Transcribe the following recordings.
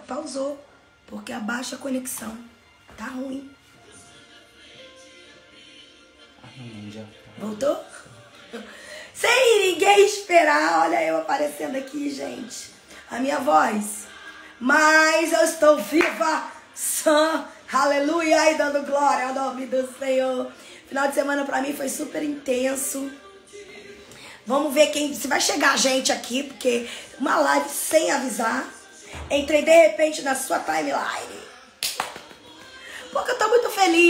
pausou, porque a baixa conexão tá ruim. Voltou? Sem ninguém esperar, olha eu aparecendo aqui, gente. A minha voz. Mas eu estou viva, sã, aleluia, e dando glória ao nome do Senhor. Final de semana pra mim foi super intenso. Vamos ver se vai chegar gente aqui, porque uma live sem avisar. Entrei de repente na sua timeline. Porque eu tô muito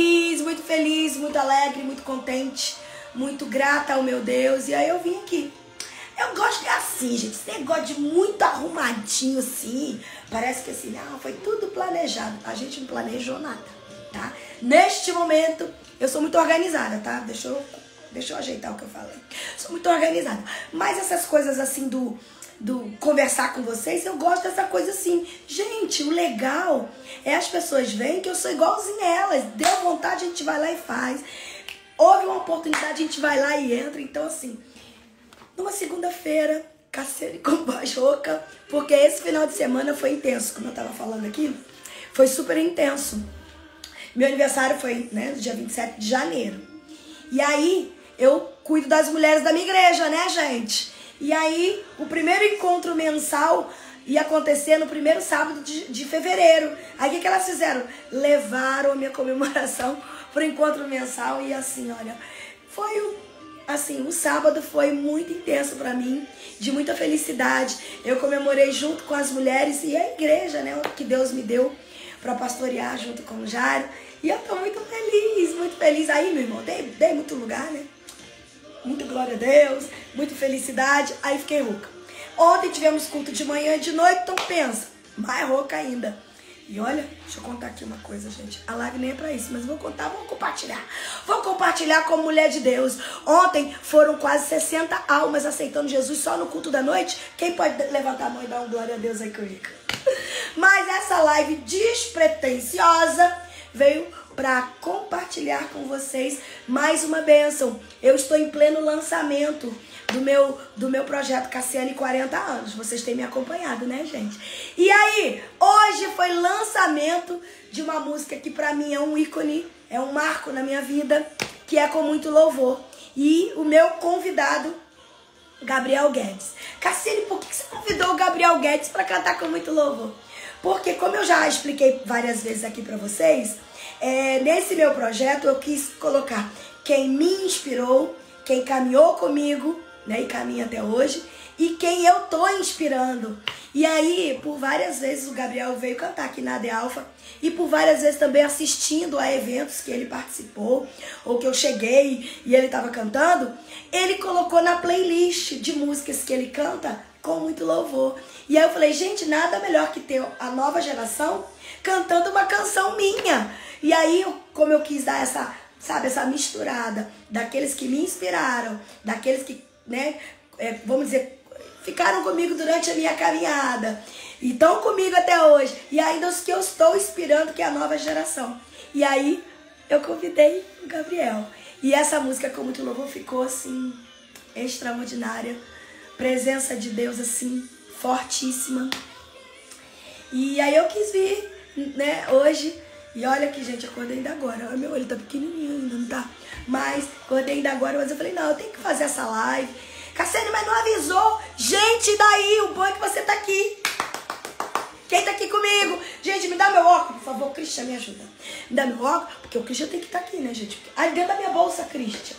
feliz, muito alegre, muito contente, muito grata ao meu Deus. E aí eu vim aqui. Eu gosto de assim, gente. Esse negócio de muito arrumadinho assim. Parece que assim, não, foi tudo planejado. A gente não planejou nada, tá? Neste momento, eu sou muito organizada, tá? Deixa eu ajeitar o que eu falei. Sou muito organizada. Mas essas coisas assim do conversar com vocês, eu gosto dessa coisa assim. Gente, o legal é as pessoas veem que eu sou igualzinha a elas. Deu vontade, a gente vai lá e faz. Houve uma oportunidade, a gente vai lá e entra. Então, assim, numa segunda-feira, Cassiane com voz rouca, porque esse final de semana foi intenso, como eu tava falando aqui. Foi super intenso. Meu aniversário foi, né, no dia 27 de janeiro. E aí, eu cuido das mulheres da minha igreja, né, gente? E aí, o primeiro encontro mensal ia acontecer no primeiro sábado de fevereiro. Aí, o que elas fizeram? Levaram a minha comemoração pro encontro mensal. E assim, olha, foi assim, o sábado foi muito intenso pra mim, de muita felicidade. Eu comemorei junto com as mulheres e a igreja, né, que Deus me deu pra pastorear junto com o Jairo. E eu tô muito feliz, muito feliz. Aí, meu irmão, dei muito lugar, né? Muita glória a Deus, muita felicidade. Aí fiquei rouca. Ontem tivemos culto de manhã e de noite, então pensa, mais rouca ainda. E olha, deixa eu contar aqui uma coisa, gente. A live nem é pra isso, mas vou contar, vou compartilhar. Vou compartilhar como mulher de Deus. Ontem foram quase 60 almas aceitando Jesus só no culto da noite. Quem pode levantar a mão e dar uma glória a Deus aí comigo? Mas essa live despretensiosa veio para compartilhar com vocês mais uma bênção. Eu estou em pleno lançamento do meu projeto Cassiane 40 anos. Vocês têm me acompanhado, né, gente? E aí, hoje foi lançamento de uma música que para mim é um ícone, é um marco na minha vida, que é Com Muito Louvor. E o meu convidado, Gabriel Guedes. Cassiane, por que você convidou o Gabriel Guedes para cantar Com Muito Louvor? Porque, como eu já expliquei várias vezes aqui para vocês, nesse meu projeto eu quis colocar quem me inspirou, quem caminhou comigo, né, e caminha até hoje, e quem eu tô inspirando. E aí, por várias vezes o Gabriel veio cantar aqui na AD Alpha, e por várias vezes também assistindo a eventos que ele participou, ou que eu cheguei e ele estava cantando, ele colocou na playlist de músicas que ele canta Com Muito Louvor. E aí eu falei, gente, nada melhor que ter a nova geração cantando uma canção minha. E aí, como eu quis dar essa, sabe, essa misturada daqueles que me inspiraram, daqueles que, né, vamos dizer, ficaram comigo durante a minha caminhada e estão comigo até hoje, e ainda os que eu estou inspirando, que é a nova geração. E aí, eu convidei o Gabriel. E essa música Com Muito Louvor ficou, assim, extraordinária. Presença de Deus, assim, fortíssima. E aí eu quis vir, né, hoje. E olha aqui, gente, acordei ainda agora. Olha, meu olho tá pequenininho ainda, não tá? Mas acordei ainda agora, mas eu falei, não, eu tenho que fazer essa live. Cassiane, mas não avisou. Gente, daí, o bom é que você tá aqui. Quem tá aqui comigo? Gente, me dá meu óculos, por favor, Cristian, me ajuda. Me dá meu óculos, porque o Cristian tem que estar aqui, né, gente? Aí dentro da minha bolsa, Cristian.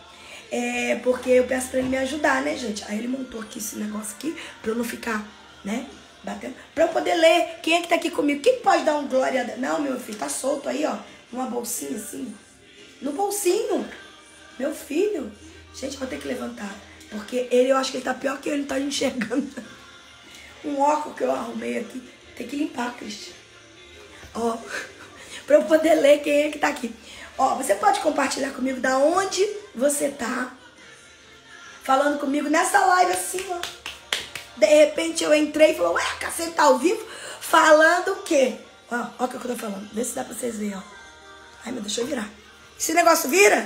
Porque eu peço pra ele me ajudar, né, gente? Aí ele montou aqui esse negócio aqui, pra eu não ficar, né, batendo. Pra eu poder ler. Quem é que tá aqui comigo? Quem pode dar um glória a Deus? Não, meu filho, tá solto aí, ó. Numa bolsinha assim. No bolsinho. Meu filho. Gente, vou ter que levantar. Porque ele, eu acho que ele tá pior que eu, ele não tá enxergando. Um óculos que eu arrumei aqui. Tem que limpar, Cristian. Ó. Pra eu poder ler quem é que tá aqui. Ó, você pode compartilhar comigo da onde você tá. Falando comigo nessa live assim, ó. De repente eu entrei e falou, ué, Cassiane tá ao vivo? Falando o quê? Ó o que eu tô falando. Vê se dá pra vocês verem, ó. Ai, meu, deixa eu virar. Esse negócio vira?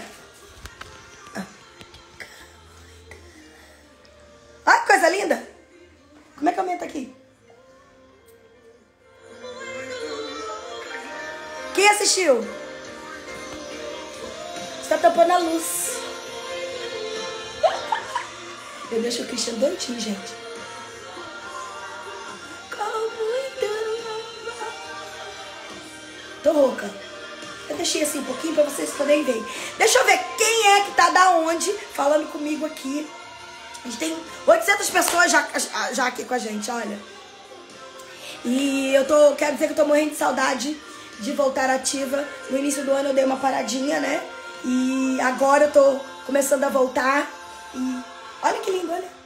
Olha que coisa linda. Como é que aumenta aqui? Quem assistiu? Você tá tampando a luz. Eu deixo o Cristiano doidinho, gente. Tô rouca. Eu deixei assim um pouquinho pra vocês poderem ver. Deixa eu ver quem é que tá da onde falando comigo aqui. A gente tem 800 pessoas já aqui com a gente, olha. E quero dizer que eu tô morrendo de saudade de voltar ativa. No início do ano eu dei uma paradinha, né? E agora eu tô começando a voltar. E olha que lindo, olha.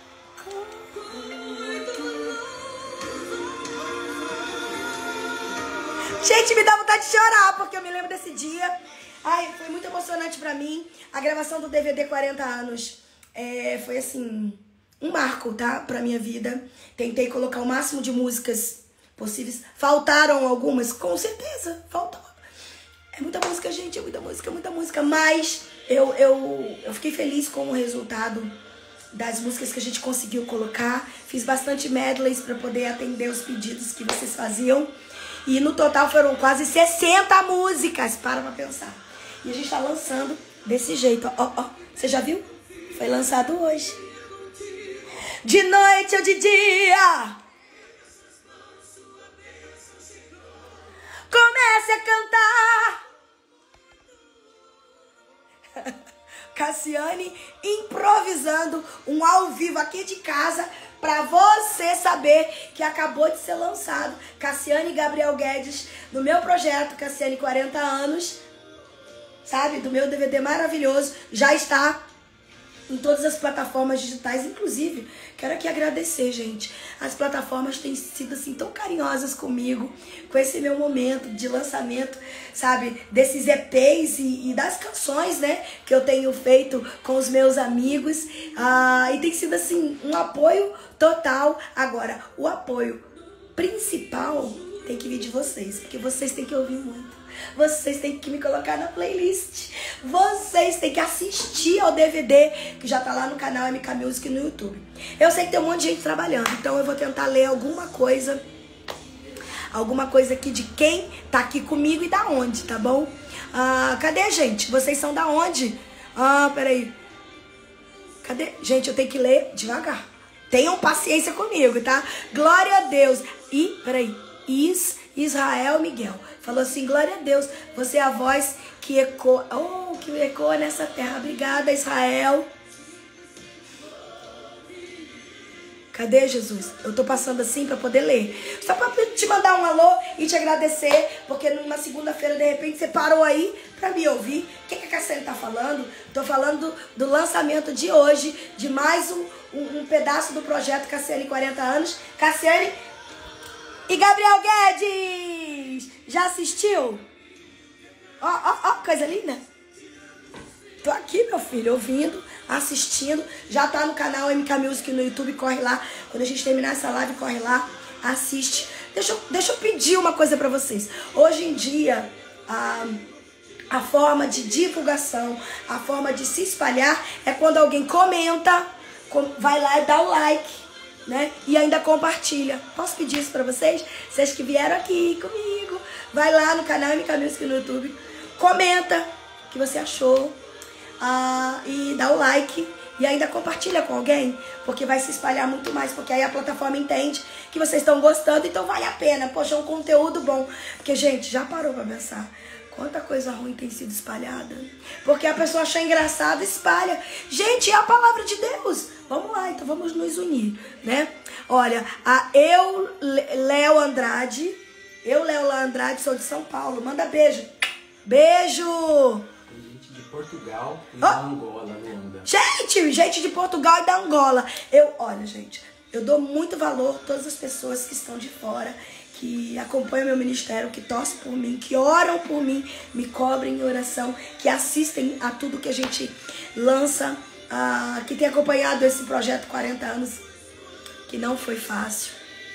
Gente, me dá vontade de chorar, porque eu me lembro desse dia. Ai, foi muito emocionante pra mim. A gravação do DVD 40 anos foi assim, um marco, tá? Pra minha vida. Tentei colocar o máximo de músicas possíveis. Faltaram algumas? Com certeza, faltou. É muita música, gente, é muita música. Mas eu fiquei feliz com o resultado das músicas que a gente conseguiu colocar. Fiz bastante medleys pra poder atender os pedidos que vocês faziam. E no total foram quase 60 músicas, para pra pensar. E a gente tá lançando desse jeito, ó. Você já viu? Foi lançado hoje. De noite ou de dia. Comece a cantar. Cassiane improvisando um ao vivo aqui de casa pra você saber que acabou de ser lançado. Cassiane Gabriel Guedes, do meu projeto Cassiane 40 anos, sabe? Do meu DVD maravilhoso, já está em todas as plataformas digitais, inclusive. Quero aqui agradecer, gente. As plataformas têm sido assim tão carinhosas comigo, com esse meu momento de lançamento, sabe, desses EPs e das canções, né, que eu tenho feito com os meus amigos. E tem sido assim um apoio total. Agora, o apoio principal tem que vir de vocês, porque vocês têm que ouvir muito. Vocês têm que me colocar na playlist. Vocês têm que assistir ao DVD que já tá lá no canal MK Music no YouTube. Eu sei que tem um monte de gente trabalhando, então eu vou tentar ler alguma coisa aqui de quem tá aqui comigo e da onde, tá bom? Cadê a gente? Vocês são da onde? Peraí. Cadê? Gente, eu tenho que ler devagar. Tenham paciência comigo, tá? Glória a Deus. E, peraí. Israel Miguel falou assim: glória a Deus, você é a voz que ecoa, que ecoa nessa terra. Obrigada, Israel. Cadê, Jesus? Eu tô passando assim pra poder ler. Só pra te mandar um alô e te agradecer, porque numa segunda-feira, de repente, você parou aí pra me ouvir. O que a Cassiane tá falando? Tô falando do lançamento de hoje, de mais um pedaço do projeto Cassiane 40 anos. Cassiane e Gabriel Guedes, já assistiu? Ó, coisa linda. Tô aqui, meu filho, ouvindo, assistindo. Já tá no canal MK Music no YouTube, corre lá. Quando a gente terminar essa live, corre lá, assiste. Deixa eu pedir uma coisa pra vocês. Hoje em dia, a forma de divulgação, a forma de se espalhar é quando alguém comenta, vai lá e dá o like, né? E ainda compartilha. Posso pedir isso pra vocês? Vocês que vieram aqui comigo, vai lá no canal MK Music no YouTube, comenta o que você achou, e dá o like e ainda compartilha com alguém, porque vai se espalhar muito mais, porque aí a plataforma entende que vocês estão gostando, então vale a pena. Poxa, é um conteúdo bom. Porque, gente, já parou pra pensar quanta coisa ruim tem sido espalhada? Porque a pessoa achou engraçado, espalha. Gente, é a palavra de Deus. Vamos lá, então vamos nos unir, né? Olha, Léo Andrade, sou de São Paulo. Manda beijo. Beijo! Tem gente de Portugal e da Angola, Luanda. Gente de Portugal e da Angola. Olha, gente, eu dou muito valor a todas as pessoas que estão de fora, que acompanham meu ministério, que torcem por mim, que oram por mim, me cobrem em oração, que assistem a tudo que a gente lança, que tem acompanhado esse projeto 40 anos, que não foi fácil,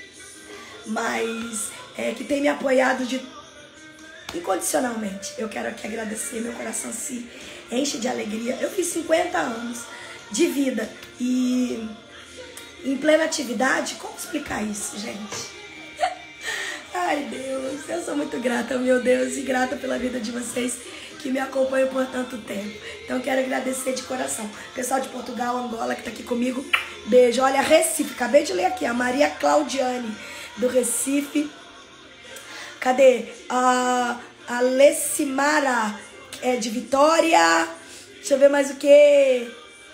mas que tem me apoiado incondicionalmente. Eu quero aqui agradecer, meu coração se enche de alegria. Eu fiz 50 anos de vida e em plena atividade, como explicar isso, gente? Ai, Deus, eu sou muito grata, meu Deus, e grata pela vida de vocês que me acompanham por tanto tempo. Então, quero agradecer de coração. Pessoal de Portugal, Angola, que tá aqui comigo, beijo. Olha, Recife, acabei de ler aqui, a Maria Claudiane, do Recife. Cadê? A Lecimara, de Vitória. Deixa eu ver mais o que.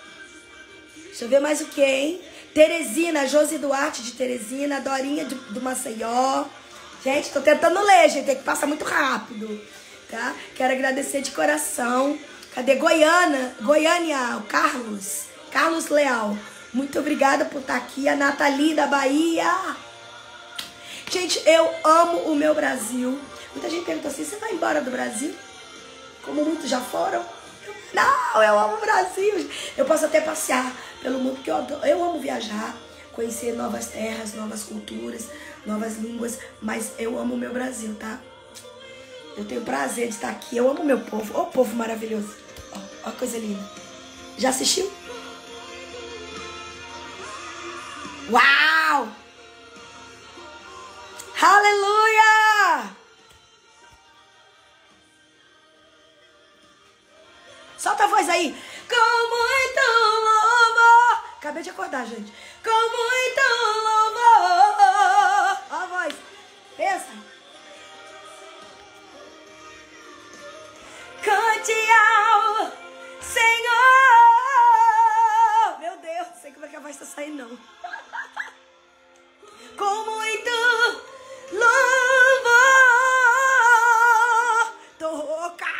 Hein? Teresina, Josi Duarte de Teresina, Dorinha do Maceió. Gente, tô tentando ler, gente, tem que passar muito rápido, tá? Quero agradecer de coração. Cadê? Goiânia, o Carlos Leal. Muito obrigada por estar aqui. A Nathalie da Bahia. Gente, eu amo o meu Brasil. Muita gente pergunta assim, você vai embora do Brasil? Como muitos já foram? Não, eu amo o Brasil. Eu posso até passear pelo mundo, porque eu amo viajar, conhecer novas terras, novas culturas, novas línguas, mas eu amo o meu Brasil, tá? Eu tenho prazer de estar aqui, eu amo o meu povo. Ô, povo maravilhoso. Ó, coisa linda. Já assistiu? Uau! Aleluia! Solta a voz aí. Com muito louvor. Acabei de acordar, gente. Com muito louvor. Ó a voz. Pensa. Cante ao Senhor. Meu Deus, não sei como é que a voz tá saindo, não. Com muito louvor. Toca.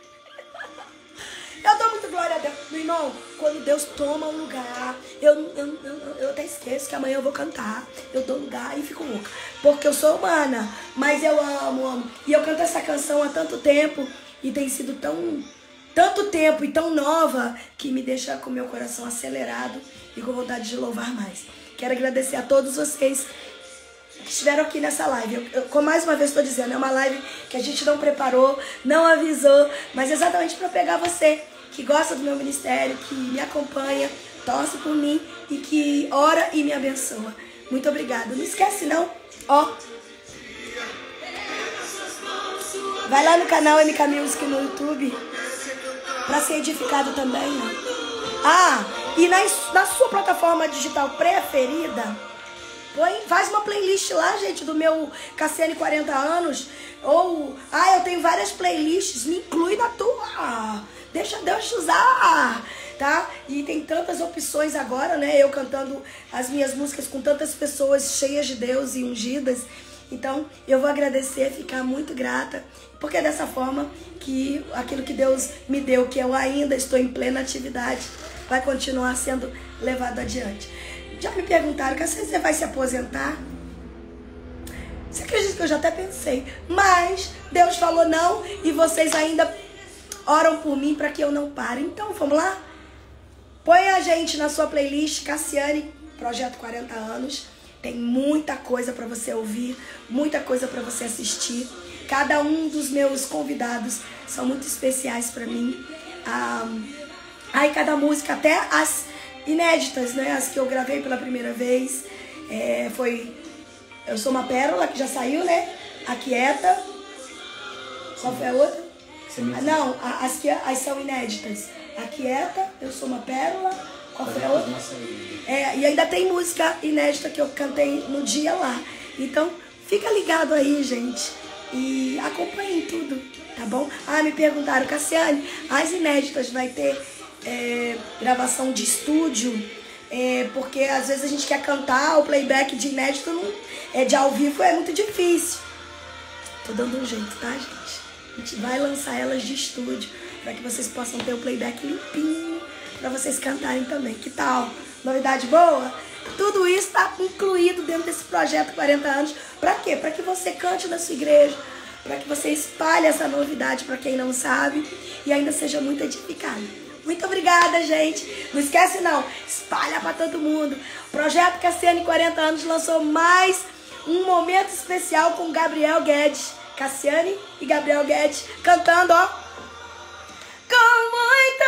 Eu dou muito glória a Deus. Meu irmão, quando Deus toma um lugar, eu até esqueço que amanhã eu vou cantar. Eu dou lugar e fico louca. Porque eu sou humana, mas eu amo. E eu canto essa canção há tanto tempo e tem sido tanto tempo e tão nova que me deixa com meu coração acelerado e com vontade de louvar mais. Quero agradecer a todos vocês que estiveram aqui nessa live. Como mais uma vez estou dizendo, é uma live que a gente não preparou, não avisou, mas exatamente para pegar você que gosta do meu ministério, que me acompanha, torce por mim e que ora e me abençoa. Muito obrigada. Não esquece não, ó. Vai lá no canal MK Music no YouTube para ser edificado também, ó. Ah, e na sua plataforma digital preferida, faz uma playlist lá, gente, do meu Cassiane 40 anos. Ou, eu tenho várias playlists, me inclui na tua. Deixa Deus te usar, tá? E tem tantas opções agora, né? Eu cantando as minhas músicas com tantas pessoas cheias de Deus e ungidas. Então, eu vou agradecer, ficar muito grata, porque é dessa forma que aquilo que Deus me deu, que eu ainda estou em plena atividade, vai continuar sendo levado adiante. Já me perguntaram, Cassiane, você vai se aposentar? Você acredita que eu já até pensei, mas Deus falou não e vocês ainda oram por mim para que eu não pare. Então, vamos lá? Põe a gente na sua playlist, Cassiane, Projeto 40 anos. Tem muita coisa para você ouvir, muita coisa para você assistir. Cada um dos meus convidados são muito especiais para mim. Aí cada música, até as inéditas, né? As que eu gravei pela primeira vez. Foi Eu Sou Uma Pérola, que já saiu, né? A Quieta. Qual foi a outra? Não, as são inéditas. A Quieta, Eu Sou Uma Pérola. Qual foi a outra? E ainda tem música inédita que eu cantei no dia lá. Então, fica ligado aí, gente. E acompanhem tudo, tá bom? Me perguntaram, Cassiane, as inéditas vai ter gravação de estúdio? Porque às vezes a gente quer cantar, o playback de inédito de ao vivo é muito difícil. Tô dando um jeito, tá, gente? A gente vai lançar elas de estúdio para que vocês possam ter o playback limpinho para vocês cantarem também. Que tal? Novidade boa? Tudo isso está incluído dentro desse projeto 40 anos. Para quê? Para que você cante na sua igreja, para que você espalhe essa novidade para quem não sabe e ainda seja muito edificado. Muito obrigada, gente. Não esquece não, espalha para todo mundo. O Projeto Cassiane 40 anos lançou mais um momento especial com Gabriel Guedes. Cassiane e Gabriel Guedes cantando, ó. Com muito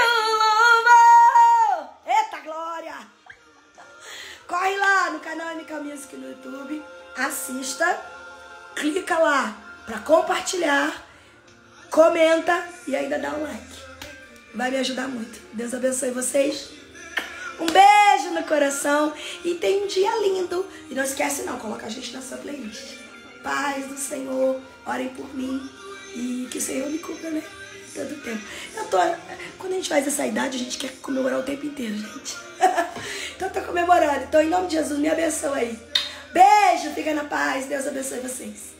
louvor. Eita glória. Corre lá no canal MK Music no YouTube. Assista. clica lá para compartilhar, comenta e ainda dá um like. Vai me ajudar muito. Deus abençoe vocês. Um beijo no coração e tenha um dia lindo. E não esquece não, coloca a gente na sua playlist. Paz do Senhor, orem por mim e que o Senhor me cubra, né? Todo o tempo. Quando a gente faz essa idade, a gente quer comemorar o tempo inteiro, gente. Então eu tô comemorando. Então em nome de Jesus, me abençoe aí. Beijo, fica na paz. Deus abençoe vocês.